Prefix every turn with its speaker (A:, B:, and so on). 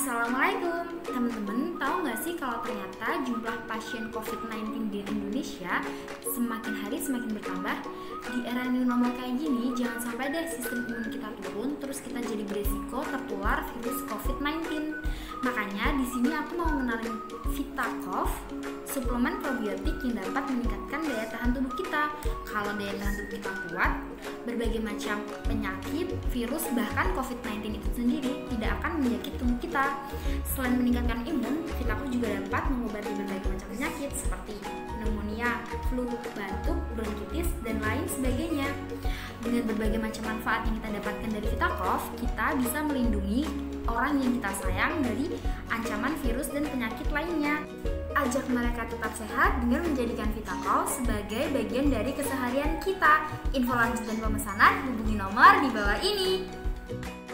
A: Assalamualaikum, teman-teman tahu nggak sih kalau ternyata jumlah pasien COVID-19 di Indonesia semakin hari semakin bertambah. Di era new normal kayak gini, jangan sampai deh sistem imun kita turun, terus kita jadi beresiko tertular virus COVID-19. Makanya di sini aku mau mengenalin VitaCoV, suplemen probiotik yang dapat meningkatkan daya tahan tubuh kita. Kalau daya tahan tubuh kita kuat, berbagai macam penyakit, virus, bahkan COVID-19 itu sendiri tidak akan menyakiti tubuh kita. Selain meningkatkan imun, VitaCoV juga dapat mengobati berbagai macam penyakit seperti pneumonia, flu, batuk, bronkitis, dan lain sebagainya. Dengan berbagai macam manfaat yang kita dapatkan dari VitaCoV, kita bisa melindungi orang yang kita sayang dari ancaman virus dan penyakit lainnya. Ajak mereka tetap sehat dengan menjadikan VitaCoV sebagai bagian dari keseharian kita. Info lanjut dan pemesanan hubungi nomor di bawah ini.